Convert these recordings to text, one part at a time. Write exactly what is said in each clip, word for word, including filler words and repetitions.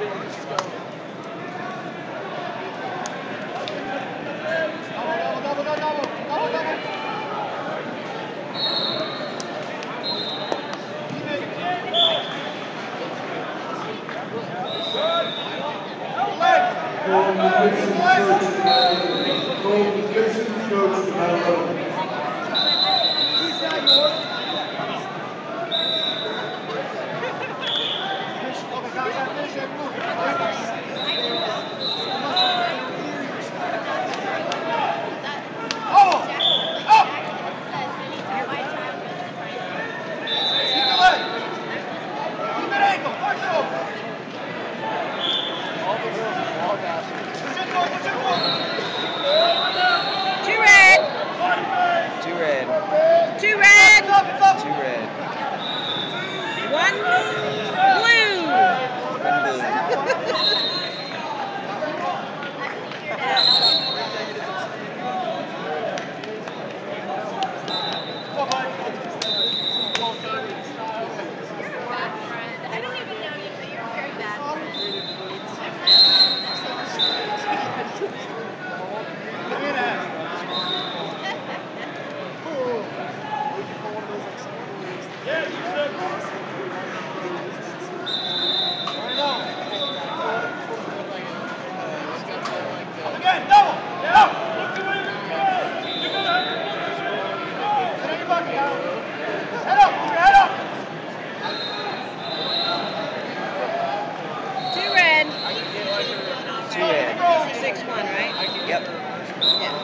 six one, right? Yep. Yeah.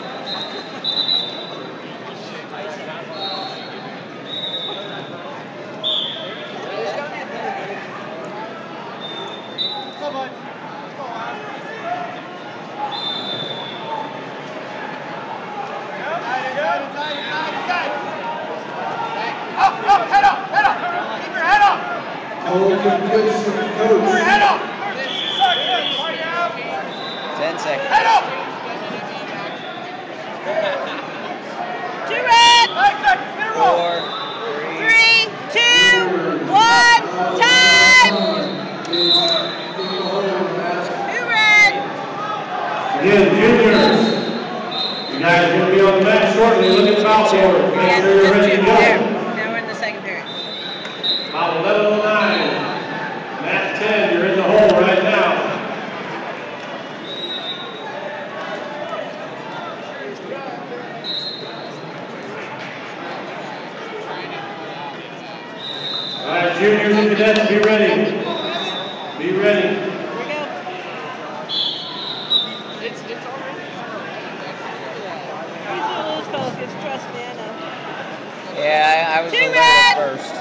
Come on. Up, up, head up, head up. Keep your head up. Hold your place, Keep your coach. head up. Ten seconds. Head up. Two red. Five seconds. Get a roll. Four, Three, two, one, time. Two red. Again, juniors, you guys are going to be on the mat shortly. Look at the foul board. Make Yeah, sure you're just ready two. to There. go. Now we're in the second period. About eleven oh nine. Mat ten, you're in the hole right now. All right, juniors and cadets, be ready. Be ready. Here we go. It's, it's already. Easy to lose focus, trust me, I know. Yeah, I, I was Two the red. first.